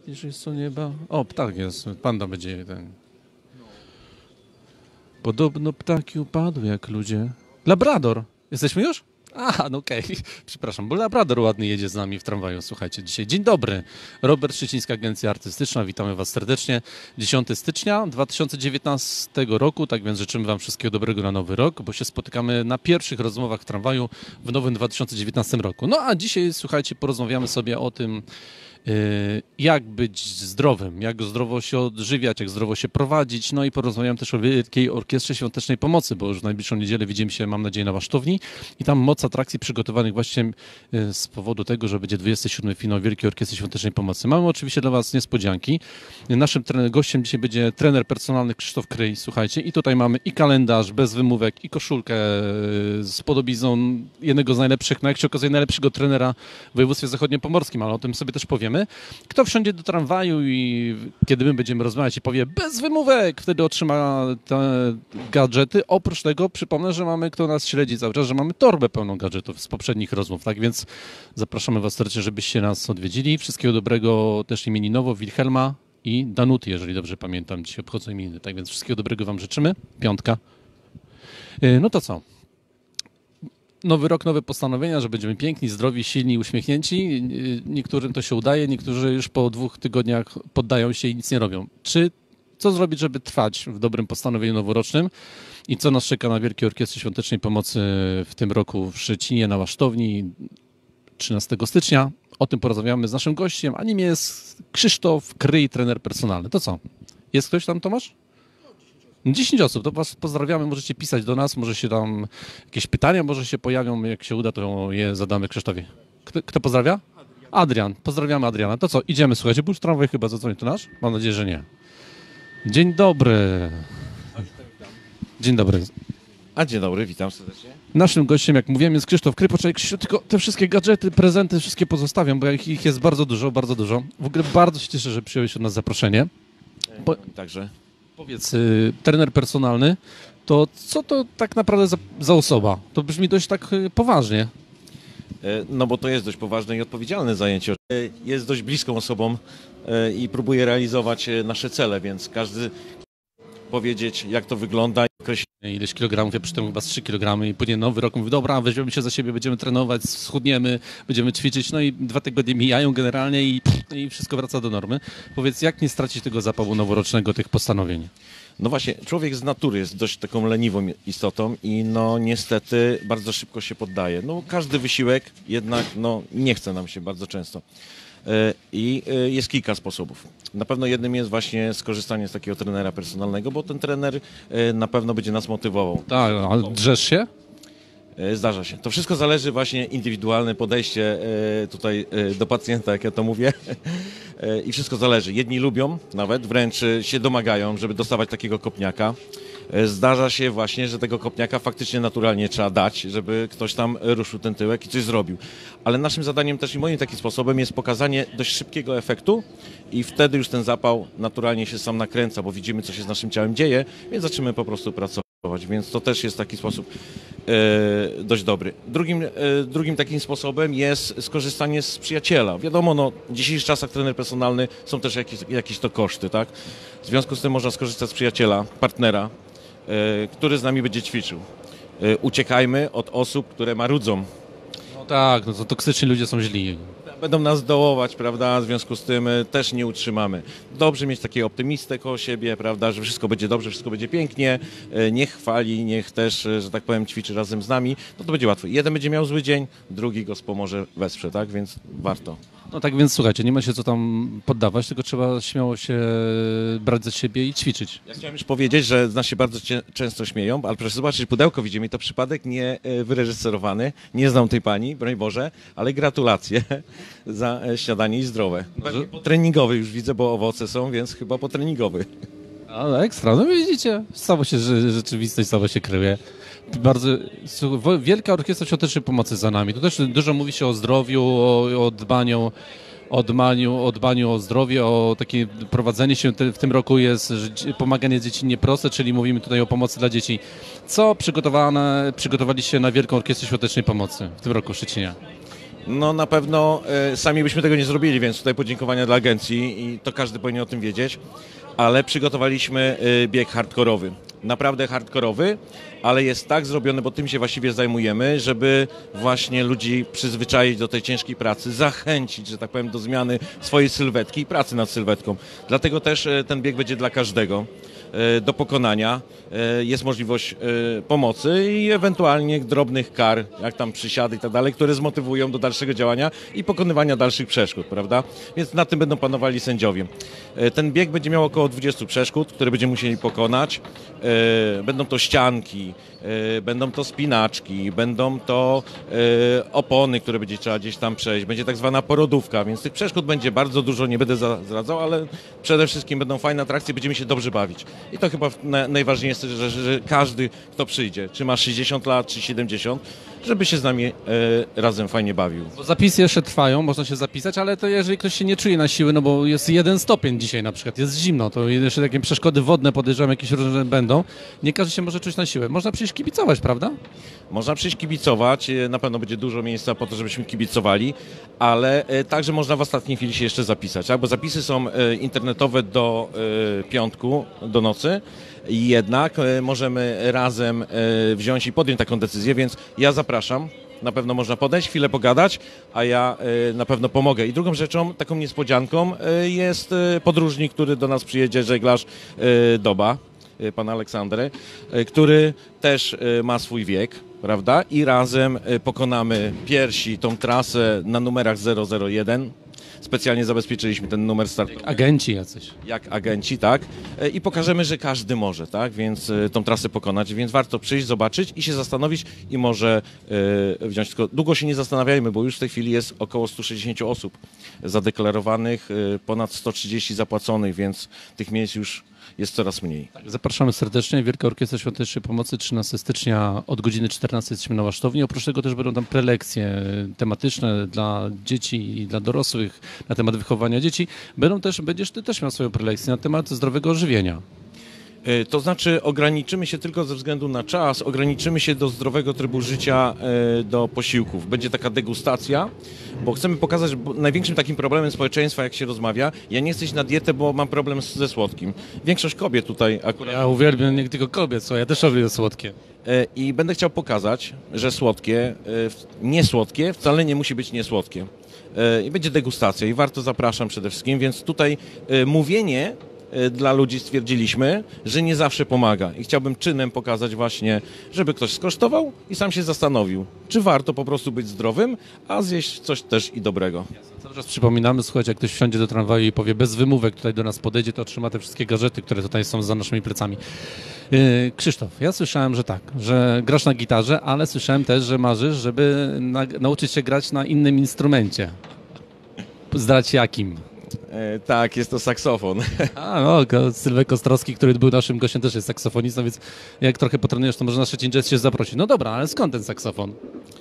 Bliżej co nieba. O, ptak jest. Panda będzie ten. Podobno ptaki upadły jak ludzie. Labrador. Jesteśmy już? A, no okej. Przepraszam, bo Labrador ładny jedzie z nami w tramwaju. Słuchajcie, dzisiaj dzień dobry. Robert Szczecińska, Agencja Artystyczna. Witamy Was serdecznie. 10 stycznia 2019 roku, tak więc życzymy Wam wszystkiego dobrego na nowy rok, bo się spotykamy na pierwszych rozmowach w tramwaju w nowym 2019 roku. No a dzisiaj, słuchajcie, porozmawiamy sobie o tym, jak być zdrowym, jak zdrowo się odżywiać, jak zdrowo się prowadzić. No i porozmawiam też o Wielkiej Orkiestrze Świątecznej Pomocy, bo już w najbliższą niedzielę widzimy się, mam nadzieję, na Wasztowni i tam moc atrakcji przygotowanych właśnie z powodu tego, że będzie 27. finał Wielkiej Orkiestry Świątecznej Pomocy. Mamy oczywiście dla Was niespodzianki. Naszym gościem dzisiaj będzie trener personalny Krzysztof Kryj, słuchajcie, i tutaj mamy i kalendarz bez wymówek, i koszulkę z podobizną jednego z najlepszych, no jak się okazuje, najlepszego trenera w województwie zachodniopomorskim, ale o tym sobie też powiemy. Kto wsiądzie do tramwaju i kiedy my będziemy rozmawiać i powie bez wymówek, wtedy otrzyma te gadżety. Oprócz tego przypomnę, że mamy, kto nas śledzi cały czas, że mamy torbę pełną gadżetów z poprzednich rozmów, tak więc zapraszamy Was serdecznie, żebyście nas odwiedzili. Wszystkiego dobrego też imieninowo Wilhelma i Danuty, jeżeli dobrze pamiętam, dzisiaj obchodzą imieniny, tak więc wszystkiego dobrego Wam życzymy. Piątka. No to co? Nowy rok, nowe postanowienia, że będziemy piękni, zdrowi, silni, uśmiechnięci. Niektórym to się udaje, niektórzy już po 2 tygodniach poddają się i nic nie robią. Co zrobić, żeby trwać w dobrym postanowieniu noworocznym i co nas czeka na Wielkiej Orkiestrze Świątecznej Pomocy w tym roku w Szczecinie na Wasztowni 13 stycznia. O tym porozmawiamy z naszym gościem, a nim jest Krzysztof Kryj, trener personalny. To co? Jest ktoś tam, Tomasz? 10 osób, to Was pozdrawiamy, możecie pisać do nas, może się tam jakieś pytania może się pojawią, jak się uda, to je zadamy Krzysztofowi. Kto pozdrawia? Adrian, pozdrawiamy Adriana. To co, idziemy, słuchajcie, bo już tramwaj chyba zadzwoni, to nasz? Mam nadzieję, że nie. Dzień dobry. Dzień dobry. A dzień dobry, witam serdecznie. Naszym gościem, jak mówiłem, jest Krzysztof Kryj. Poczekaj, Krzysztof, tylko te wszystkie gadżety, prezenty, wszystkie pozostawiam, bo ich jest bardzo dużo, bardzo dużo. W ogóle bardzo się cieszę, że przyjąłeś od nas zaproszenie. Także. Powiedz, trener personalny, to co to tak naprawdę za osoba? To brzmi dość tak poważnie. No bo to jest dość poważne i odpowiedzialne zajęcie. Jest dość bliską osobą i próbuje realizować nasze cele, więc każdy powiedzieć, jak to wygląda. Ileś kilogramów, ja przy tym chyba z 3 kg i później nowy rok mówi, dobra, weźmiemy się za siebie, będziemy trenować, schudniemy, będziemy ćwiczyć, no i 2 tygodnie mijają generalnie i wszystko wraca do normy. Powiedz, jak nie stracić tego zapału noworocznego, tych postanowień? No właśnie, człowiek z natury jest dość taką leniwą istotą i no niestety bardzo szybko się poddaje. No każdy wysiłek jednak no nie chce nam się bardzo często. I jest kilka sposobów. Na pewno jednym jest właśnie skorzystanie z takiego trenera personalnego, bo ten trener na pewno będzie nas motywował. Tak, a drzesz się? Zdarza się. To wszystko zależy właśnie indywidualne podejście tutaj do pacjenta, jak ja to mówię. I wszystko zależy. Jedni lubią nawet, wręcz się domagają, żeby dostawać takiego kopniaka. Zdarza się właśnie, że tego kopniaka faktycznie naturalnie trzeba dać, żeby ktoś tam ruszył ten tyłek i coś zrobił. Ale naszym zadaniem też i moim takim sposobem jest pokazanie dość szybkiego efektu i wtedy już ten zapał naturalnie się sam nakręca, bo widzimy, co się z naszym ciałem dzieje, więc zaczynamy po prostu pracować. Więc to też jest taki sposób dość dobry. Drugim takim sposobem jest skorzystanie z przyjaciela. Wiadomo, no, w dzisiejszych czasach trener personalny są też jakieś to koszty, tak? W związku z tym można skorzystać z przyjaciela, partnera, który z nami będzie ćwiczył. Uciekajmy od osób, które marudzą. No tak, no to toksyczni ludzie są źli. Będą nas dołować, prawda, w związku z tym też nie utrzymamy. Dobrze mieć takiego optymistę koło siebie, prawda, że wszystko będzie dobrze, wszystko będzie pięknie, niech chwali, niech też, że tak powiem, ćwiczy razem z nami, no to będzie łatwo. Jeden będzie miał zły dzień, drugi go wspomoże, wesprze, tak, więc warto. No tak więc słuchajcie, nie ma się co tam poddawać, tylko trzeba śmiało się brać za siebie i ćwiczyć. Ja chciałem już powiedzieć, że z nas się bardzo często śmieją, ale proszę zobaczyć, pudełko widzimy, to przypadek nie wyreżyserowany, nie znam tej pani, broń Boże, ale gratulacje za śniadanie i zdrowe. Potreningowy już widzę, bo owoce są, więc chyba potreningowy. Ale ekstra, no widzicie, samo się, rzeczywistość sama się kryje. Bardzo Wielka Orkiestra Świątecznej Pomocy za nami. Tu też dużo mówi się o zdrowiu, o dbaniu o zdrowie, o takie prowadzenie się. W tym roku jest pomaganie dziecinnie proste, czyli mówimy tutaj o pomocy dla dzieci. Co przygotowaliście na Wielką Orkiestrę Świątecznej Pomocy w tym roku w Szczecinie? No na pewno sami byśmy tego nie zrobili, więc tutaj podziękowania dla agencji i to każdy powinien o tym wiedzieć, ale przygotowaliśmy bieg hardkorowy. Naprawdę hardkorowy, ale jest tak zrobiony, bo tym się właściwie zajmujemy, żeby właśnie ludzi przyzwyczaić do tej ciężkiej pracy, zachęcić, że tak powiem, do zmiany swojej sylwetki i pracy nad sylwetką. Dlatego też ten bieg będzie dla każdego do pokonania. Jest możliwość pomocy i ewentualnie drobnych kar, jak tam przysiady i tak dalej, które zmotywują do dalszego działania i pokonywania dalszych przeszkód, prawda? Więc nad tym będą panowali sędziowie. Ten bieg będzie miał około 20 przeszkód, które będziemy musieli pokonać. Będą to ścianki, będą to spinaczki, będą to opony, które będzie trzeba gdzieś tam przejść, będzie tak zwana porodówka, więc tych przeszkód będzie bardzo dużo, nie będę zdradzał, ale przede wszystkim będą fajne atrakcje, będziemy się dobrze bawić. I to chyba najważniejsze, że każdy, kto przyjdzie, czy ma 60 lat, czy 70, żeby się z nami razem fajnie bawił. Bo zapisy jeszcze trwają, można się zapisać, ale to jeżeli ktoś się nie czuje na siły, no bo jest 1 stopień dzisiaj na przykład, jest zimno, to jeszcze takie przeszkody wodne podejrzewam jakieś różne będą. Nie każdy się może czuć na siłę. Można przyjść kibicować, prawda? Można przyjść kibicować, na pewno będzie dużo miejsca po to, żebyśmy kibicowali, ale także można w ostatniej chwili się jeszcze zapisać, tak? Bo zapisy są internetowe do piątku, do nocy. Jednak możemy razem wziąć i podjąć taką decyzję, więc ja zapraszam. Na pewno można podejść, chwilę pogadać, a ja na pewno pomogę. I drugą rzeczą, taką niespodzianką jest podróżnik, który do nas przyjedzie, żeglarz Doba, pan Aleksander, który też ma swój wiek, prawda? I razem pokonamy pierwsi tą trasę na numerach 001. Specjalnie zabezpieczyliśmy ten numer startowy. Agenci jacyś. Jak agenci, tak. I pokażemy, że każdy może, tak, więc tą trasę pokonać, więc warto przyjść, zobaczyć i się zastanowić i może wziąć. Tylko długo się nie zastanawiajmy, bo już w tej chwili jest około 160 osób zadeklarowanych, ponad 130 zapłaconych, więc tych miejsc już jest coraz mniej. Tak, zapraszamy serdecznie. Wielka Orkiestra Świątecznej Pomocy 13 stycznia od godziny 14 jesteśmy na Łasztowni. Oprócz tego też będą tam prelekcje tematyczne dla dzieci i dla dorosłych na temat wychowania dzieci. Będziesz ty też miał swoją prelekcję na temat zdrowego odżywienia. To znaczy ograniczymy się tylko ze względu na czas, ograniczymy się do zdrowego trybu życia, do posiłków. Będzie taka degustacja, bo chcemy pokazać, że największym takim problemem społeczeństwa, jak się rozmawia, ja nie chcę iść na dietę, bo mam problem ze słodkim. Większość kobiet tutaj akurat... Ja uwielbiam nie tylko kobiet, ja też lubię słodkie. I będę chciał pokazać, że słodkie, niesłodkie wcale nie musi być niesłodkie. I będzie degustacja i warto, zapraszam przede wszystkim, więc tutaj mówienie dla ludzi stwierdziliśmy, że nie zawsze pomaga i chciałbym czynem pokazać właśnie, żeby ktoś skosztował i sam się zastanowił, czy warto po prostu być zdrowym, a zjeść coś też i dobrego. Cały czas przypominamy, słuchajcie, jak ktoś wsiądzie do tramwaju i powie bez wymówek tutaj do nas podejdzie, to otrzyma te wszystkie gadżety, które tutaj są za naszymi plecami. Krzysztof, ja słyszałem, że tak, że grasz na gitarze, ale słyszałem też, że marzysz, żeby nauczyć się grać na innym instrumencie. Zdradź jakim? Tak, jest to saksofon. A no, Sylwek Kostrowski, który był naszym gościem, też jest saksofonistą, więc jak trochę potrenujesz, to może na Szczecin Jazz się zaprosić. No dobra, ale skąd ten saksofon?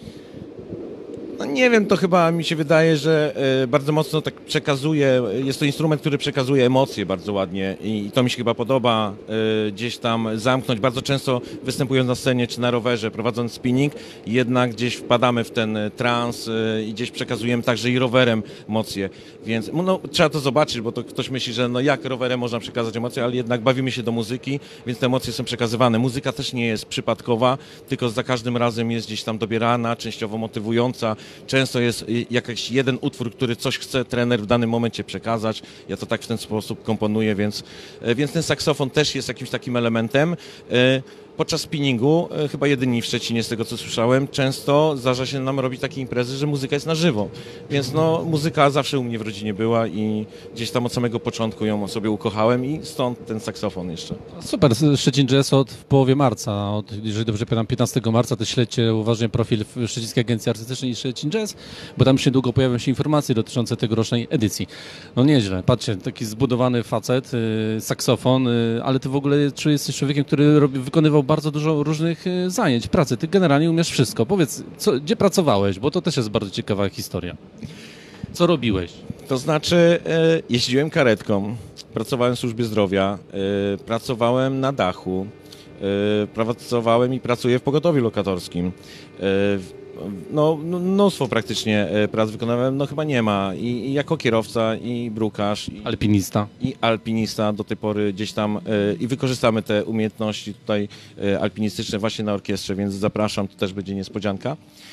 No nie wiem, to chyba mi się wydaje, że bardzo mocno tak przekazuje, jest to instrument, który przekazuje emocje bardzo ładnie i to mi się chyba podoba gdzieś tam zamknąć. Bardzo często występując na scenie czy na rowerze, prowadząc spinning, jednak gdzieś wpadamy w ten trans i gdzieś przekazujemy także i rowerem emocje, więc no, trzeba to zobaczyć, bo to ktoś myśli, że no jak rowerem można przekazać emocje, ale jednak bawimy się do muzyki, więc te emocje są przekazywane. Muzyka też nie jest przypadkowa, tylko za każdym razem jest gdzieś tam dobierana, częściowo motywująca. Często jest jakiś jeden utwór, który coś chce trener w danym momencie przekazać. Ja to tak w ten sposób komponuję, więc ten saksofon też jest jakimś takim elementem. Podczas spinningu, chyba jedyni w Szczecinie z tego co słyszałem, często zdarza się nam robić takie imprezy, że muzyka jest na żywo. Więc no, muzyka zawsze u mnie w rodzinie była i gdzieś tam od samego początku ją sobie ukochałem i stąd ten saksofon jeszcze. Super, Szczecin Jazz w połowie marca, jeżeli dobrze pamiętam, 15 marca, to śledźcie uważnie profil Szczecińskiej Agencji Artystycznej i Szczecin Jazz, bo tam już niedługo pojawią się informacje dotyczące tegorocznej edycji. No nieźle, patrzcie, taki zbudowany facet, saksofon, ale ty w ogóle jesteś człowiekiem, który wykonywał bardzo dużo różnych zajęć, pracy. Ty generalnie umiesz wszystko. Powiedz, gdzie pracowałeś, bo to też jest bardzo ciekawa historia. Co robiłeś? To znaczy jeździłem karetką, pracowałem w służbie zdrowia, pracowałem na dachu, pracowałem i pracuję w pogotowiu lokatorskim. mnóstwo praktycznie prac wykonałem, no chyba nie ma. I jako kierowca, i brukarz, i alpinista do tej pory gdzieś tam i wykorzystamy te umiejętności tutaj alpinistyczne właśnie na orkiestrze, więc zapraszam, to też będzie niespodzianka.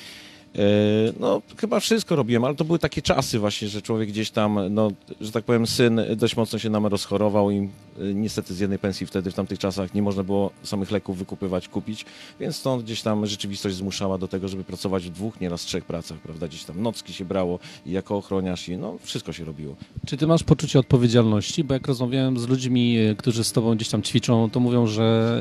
No, chyba wszystko robiłem, ale to były takie czasy właśnie, że człowiek gdzieś tam, no, że tak powiem, syn dość mocno się nam rozchorował i niestety z jednej pensji wtedy w tamtych czasach nie można było samych leków kupić, więc stąd gdzieś tam rzeczywistość zmuszała do tego, żeby pracować w 2, nieraz 3 pracach, prawda, gdzieś tam nocki się brało i jako ochroniarz i no, wszystko się robiło. Czy ty masz poczucie odpowiedzialności? Bo jak rozmawiałem z ludźmi, którzy z tobą gdzieś tam ćwiczą, to mówią, że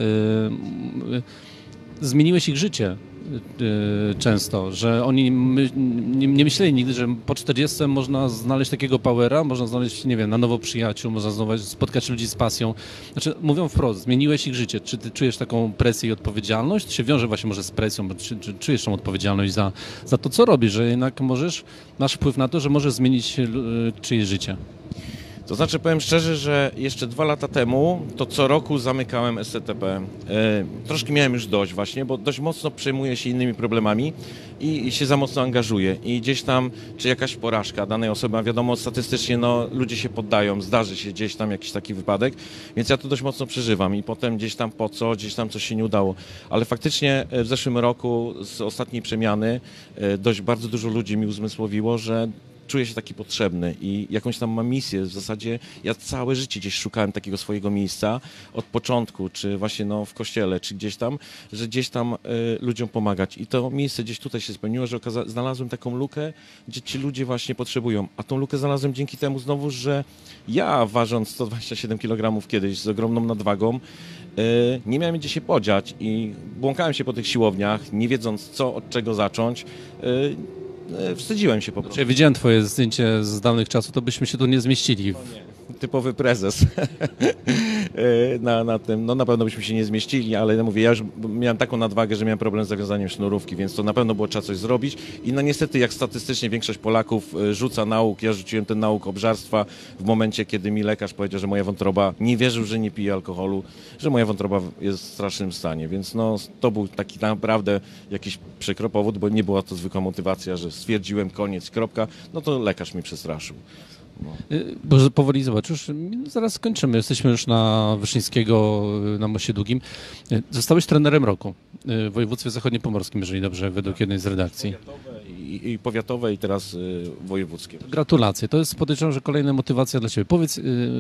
zmieniłeś ich życie często, że oni nie myśleli nigdy, że po 40 można znaleźć takiego powera, można znaleźć, nie wiem, na nowo przyjaciół, można spotkać ludzi z pasją. Znaczy, mówią wprost, zmieniłeś ich życie. Czy ty czujesz taką presję i odpowiedzialność? To się wiąże właśnie może z presją, czy czujesz tą odpowiedzialność za to, co robisz, że jednak masz wpływ na to, że możesz zmienić czyjeś życie? To znaczy, powiem szczerze, że jeszcze 2 lata temu to co roku zamykałem SCTP. Troszkę miałem już dość właśnie, bo dość mocno przejmuję się innymi problemami i się za mocno angażuję. I gdzieś tam, czy jakaś porażka danej osoby, a wiadomo, statystycznie no, ludzie się poddają, zdarzy się gdzieś tam jakiś taki wypadek, więc ja to dość mocno przeżywam i potem gdzieś tam gdzieś tam coś się nie udało. Ale faktycznie w zeszłym roku z ostatniej przemiany dość bardzo dużo ludzi mi uzmysłowiło, że czuję się taki potrzebny i jakąś tam mam misję. W zasadzie ja całe życie gdzieś szukałem takiego swojego miejsca od początku, czy właśnie no, w kościele, czy gdzieś tam, że gdzieś tam ludziom pomagać. I to miejsce gdzieś tutaj się spełniło, że znalazłem taką lukę, gdzie ci ludzie właśnie potrzebują. A tą lukę znalazłem dzięki temu znowu, że ja ważąc 127 kg kiedyś z ogromną nadwagą, nie miałem gdzie się podziać i błąkałem się po tych siłowniach, nie wiedząc co, od czego zacząć. Wstydziłem się po prostu. Ja widziałem twoje zdjęcie z dawnych czasów, to byśmy się tu nie zmieścili. Typowy prezes na tym. No na pewno byśmy się nie zmieścili, ale ja mówię, ja już miałem taką nadwagę, że miałem problem z zawiązaniem sznurówki, więc to na pewno było trzeba coś zrobić. I no niestety, jak statystycznie większość Polaków rzuca nauk, ja rzuciłem ten nauk obżarstwa w momencie, kiedy mi lekarz powiedział, że moja wątroba, nie wierzył, że nie piję alkoholu, że moja wątroba jest w strasznym stanie, więc no to był taki naprawdę jakiś przykry powód, bo nie była to zwykła motywacja, że stwierdziłem koniec, kropka, no to lekarz mi przestraszył. No. Bo powoli zobacz, już zaraz skończymy. Jesteśmy już na Wyszyńskiego, na Moście Długim. Zostałeś trenerem roku w województwie zachodniopomorskim, jeżeli dobrze, według jednej z redakcji. I powiatowe, i teraz wojewódzkie. Gratulacje. To jest, podejrzewam, że kolejna motywacja dla Ciebie. Powiedz,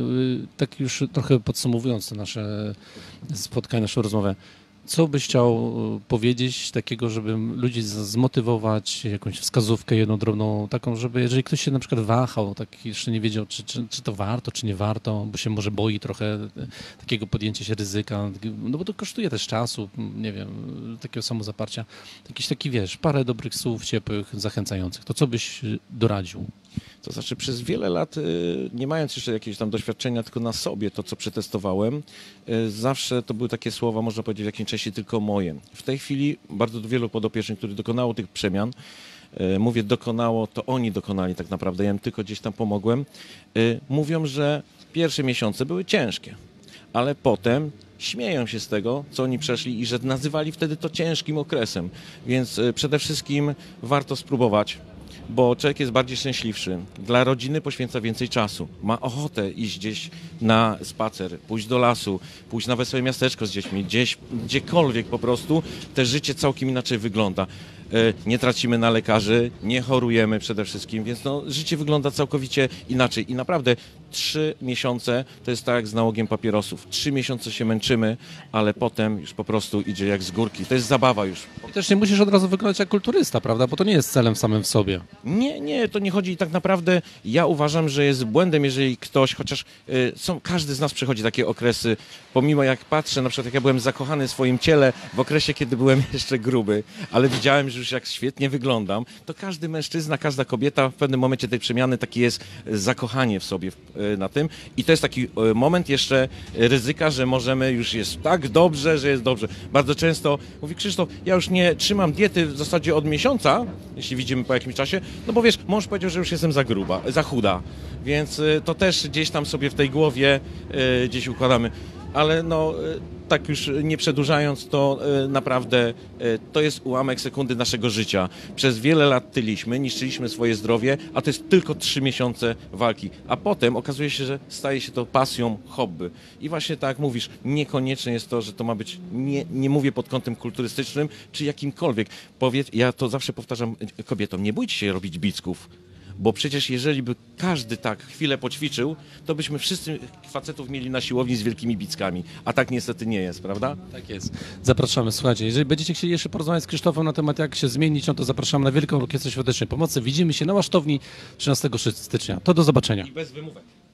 tak już trochę podsumowując to nasze spotkanie, naszą rozmowę, co byś chciał powiedzieć takiego, żeby ludzi zmotywować, jakąś wskazówkę jedną drobną taką, żeby jeżeli ktoś się na przykład wahał, tak jeszcze nie wiedział, czy to warto, czy nie warto, bo się może boi trochę takiego podjęcia się ryzyka, no bo to kosztuje też czasu, nie wiem, takiego samozaparcia. Jakiś taki, wiesz, parę dobrych słów ciepłych, zachęcających. To co byś doradził? To znaczy przez wiele lat, nie mając jeszcze jakiegoś tam doświadczenia, tylko na sobie to, co przetestowałem, zawsze to były takie słowa, można powiedzieć w jakiejś części tylko moje. W tej chwili bardzo wielu podopiecznych, których dokonało tych przemian, mówię dokonało, to oni dokonali tak naprawdę, ja im tylko gdzieś tam pomogłem, mówią, że pierwsze miesiące były ciężkie, ale potem śmieją się z tego, co oni przeszli i że nazywali wtedy to ciężkim okresem, więc przede wszystkim warto spróbować, bo człowiek jest bardziej szczęśliwszy. Dla rodziny poświęca więcej czasu. Ma ochotę iść gdzieś na spacer, pójść do lasu, pójść na wesołe miasteczko z dziećmi, gdziekolwiek po prostu. Te życie całkiem inaczej wygląda. Nie tracimy na lekarzy, nie chorujemy przede wszystkim, więc no, życie wygląda całkowicie inaczej. I naprawdę 3 miesiące to jest tak jak z nałogiem papierosów. 3 miesiące się męczymy, ale potem już po prostu idzie jak z górki. To jest zabawa już. I też nie musisz od razu wyglądać jak kulturysta, prawda? Bo to nie jest celem samym w sobie. Nie, to nie chodzi. I tak naprawdę ja uważam, że jest błędem, jeżeli ktoś, chociaż każdy z nas przechodzi takie okresy, pomimo jak patrzę, na przykład jak ja byłem zakochany w swoim ciele w okresie, kiedy byłem jeszcze gruby, ale widziałem, że już jak świetnie wyglądam, to każdy mężczyzna, każda kobieta w pewnym momencie tej przemiany takie jest zakochanie w sobie na tym i to jest taki moment jeszcze ryzyka, że możemy, już jest tak dobrze, że jest dobrze. Bardzo często mówi Krzysztof, ja już nie trzymam diety w zasadzie od miesiąca, jeśli widzimy po jakimś czasie, no bo wiesz, mąż powiedział, że już jestem za chuda, więc to też gdzieś tam sobie w tej głowie gdzieś układamy. ale no, tak już nie przedłużając, to naprawdę to jest ułamek sekundy naszego życia. Przez wiele lat tyliśmy, niszczyliśmy swoje zdrowie, a to jest tylko 3 miesiące walki. A potem okazuje się, że staje się to pasją, hobby. I właśnie tak jak mówisz, niekoniecznie jest to, że to ma być, nie mówię pod kątem kulturystycznym, czy jakimkolwiek. Ja to zawsze powtarzam kobietom, nie bójcie się robić bicków. Bo przecież jeżeli by każdy tak chwilę poćwiczył, to byśmy wszyscy facetów mieli na siłowni z wielkimi bickami. A tak niestety nie jest, prawda? Tak jest. Zapraszamy, słuchajcie, jeżeli będziecie chcieli jeszcze porozmawiać z Krzysztofem na temat jak się zmienić, no to zapraszamy na Wielką Orkiestrę Świątecznej Pomocy. Widzimy się na Łasztowni 13 stycznia. To do zobaczenia. I bez wymówek.